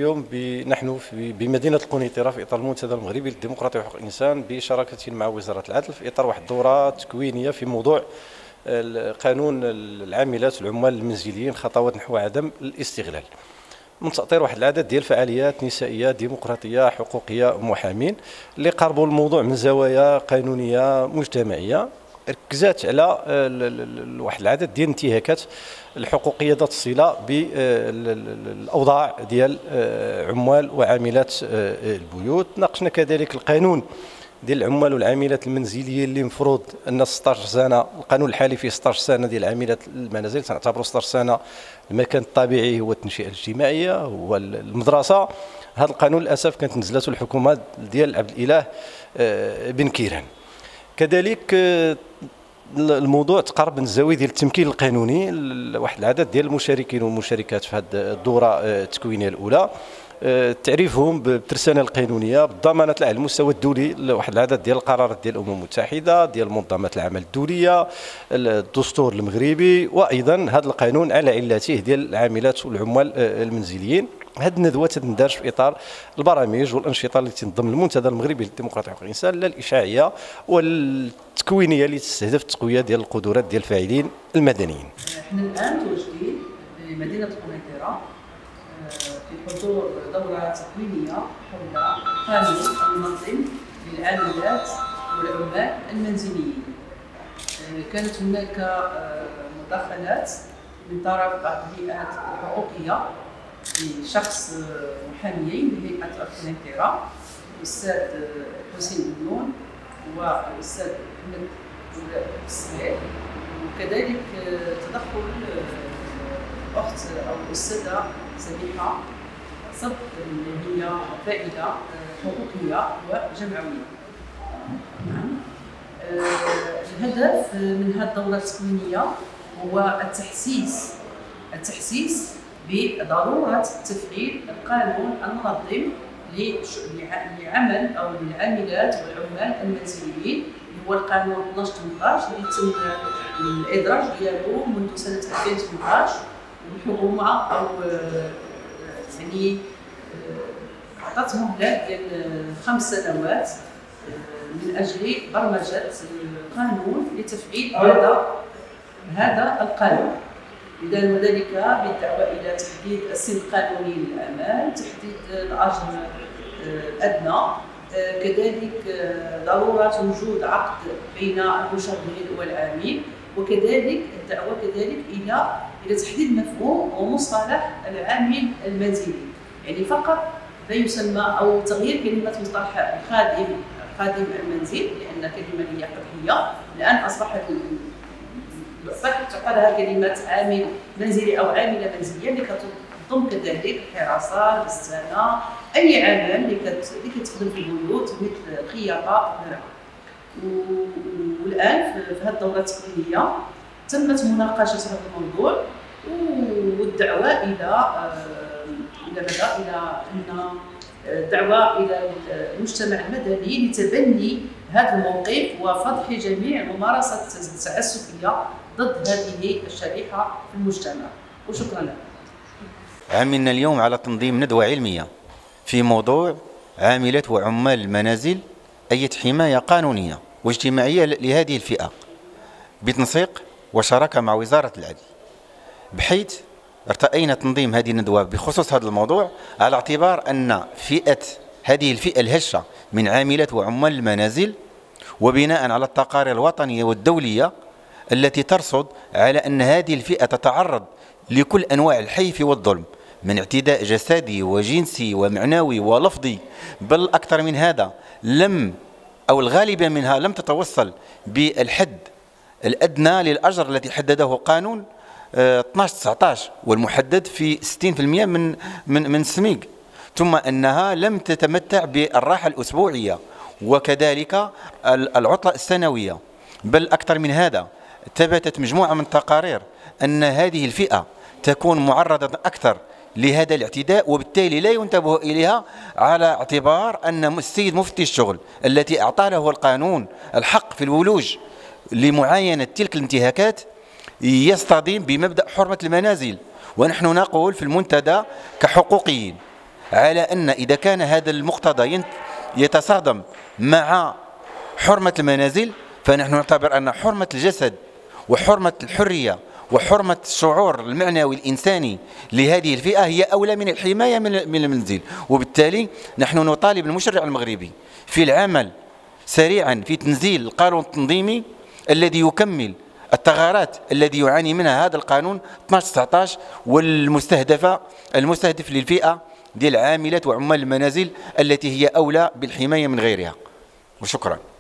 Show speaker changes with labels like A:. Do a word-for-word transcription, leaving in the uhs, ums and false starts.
A: اليوم نحن بمدينة القنيطرة في إطار المنتدى المغربي للديمقراطية وحقوق الإنسان بشراكة مع وزارة العدل في إطار واحد الدورة تكوينية في موضوع قانون العاملات والعمال المنزليين خطوات نحو عدم الاستغلال، من تأطير واحد العدد ديال الفعاليات نسائية ديمقراطية حقوقية محامين اللي قربوا الموضوع من زوايا قانونية مجتمعية، ركزات على واحد العدد ديال الانتهاكات الحقوقيه ذات الصله بالاوضاع ديال عمال وعاملات البيوت. ناقشنا كذلك القانون ديال العمال والعاملات المنزليين اللي مفروض ان ستة عشر سنه، القانون الحالي فيه ستة عشر سنه ديال عاملات المنازل، تنعتبروا ستة عشر سنه المكان الطبيعي هو التنشئه الاجتماعيه هو المدرسه. هذا القانون للاسف كانت نزلته الحكومه ديال عبد الاله بن كيران. كذلك الموضوع تقرب من الزاويه ديال التمكين القانوني لواحد العدد ديال المشاركين والمشاركات في هذه الدوره التكوينيه الاولى، تعريفهم بالترسانه القانونيه بالضمانات على المستوى الدولي لواحد العدد ديال القرارات ديال الامم المتحده ديال منظمات العمل الدوليه، الدستور المغربي، وايضا هذا القانون على علته ديال العاملات والعمال المنزليين. هذه الندوه تندرج في اطار البرامج والانشطه التي تنظم المنتدى المغربي للديمقراطيه وحقوق الانسان لا الاشاعيه والتكوينيه اللي تستهدف التقويه ديال القدرات ديال الفاعلين المدنيين.
B: احنا الان متواجدين في مدينه القنيطره في حضور دوره تكوينيه حول قانون المنظم للعاملات والعمال المنزليين. كانت هناك مداخلات من طرف بعض الهيئات الحقوقيه لشخص محاميين بهيئه القنيطره، الاستاذ حسين بنون والاستاذ محمد السمير، وكذلك تدخل الاخت او الاستاذه سميحه صدق اللي هي فائده حقوقيه وجمعويه. نعم. الهدف من هذه الدوره التكوينيه هو التحسيس التحسيس بضروره تفعيل القانون المنظم لعمل او للعاملات والعمال المنزليين اللي هو القانون اثناش ثمنطاش اللي تم الادراج ديالو منذ سنه ألفين وثمنطاش، والحكومه او يعني عطات مهله ديال خمس سنوات من اجل برمجه القانون لتفعيل هذا هذا القانون. إذا وذلك بالدعوة إلى تحديد السن القانوني للأعمال، تحديد الأجر الأدنى، كذلك ضرورة وجود عقد بين المشغل والعامل، وكذلك الدعوة كذلك إلى إلى تحديد مفهوم ومصطلح العامل المنزلي، يعني فقط لا يسمى أو تغيير كلمة مصطلح الخادم خادم المنزل لأن كلمة هي قبحية، الآن أصبحت صح تعتبرها كلمة عامل منزلي أو عاملة منزلية اللي كتضم كذلك الحراسة، البستانة، أي عمل اللي كتخدم في البيوت مثل الخياطة وغيرها. والآن في هذه الدورة التكوينية تمت مناقشة هذا الموضوع والدعوة إلى إلى ماذا؟ إلى أن دعوة إلى المجتمع المدني لتبني هذا الموقف وفضح جميع الممارسات التعسفية ضد هذه الشريحة في المجتمع. وشكرا لك.
C: عملنا اليوم على تنظيم ندوة علمية في موضوع عاملات وعمال المنازل، أي حماية قانونية واجتماعية لهذه الفئة بتنسيق وشراكة مع وزارة العدل، بحيث ارتأينا تنظيم هذه الندوة بخصوص هذا الموضوع على اعتبار أن فئة هذه الفئة الهشة من عاملات وعمال المنازل، وبناء على التقارير الوطنية والدولية التي ترصد على أن هذه الفئة تتعرض لكل أنواع الحيف والظلم من اعتداء جسدي وجنسي ومعنوي ولفظي، بل أكثر من هذا لم أو الغالبية منها لم تتوصل بالحد الأدنى للأجر الذي حدده قانون اثناش تسعطاش والمحدد في ستين بالمئة من من من السميق، ثم أنها لم تتمتع بالراحة الأسبوعية وكذلك العطلة السنوية، بل أكثر من هذا ثبتت مجموعة من التقارير أن هذه الفئة تكون معرضة أكثر لهذا الاعتداء، وبالتالي لا ينتبه إليها على اعتبار أن السيد مفتي الشغل التي أعطى له القانون الحق في الولوج لمعاينة تلك الانتهاكات يصطدم بمبدأ حرمة المنازل. ونحن نقول في المنتدى كحقوقيين على أن إذا كان هذا المقتضى يتصادم مع حرمة المنازل، فنحن نعتبر أن حرمة الجسد وحرمة الحرية وحرمة الشعور المعنوي الإنساني لهذه الفئة هي أولى من الحماية من المنزل. وبالتالي نحن نطالب المشرع المغربي في العمل سريعا في تنزيل القانون التنظيمي الذي يكمل الثغرات الذي يعاني منها هذا القانون اثناش تسعطاش، والمستهدفة المستهدف للفئة ديال عاملات وعمال المنازل التي هي أولى بالحماية من غيرها. وشكرا.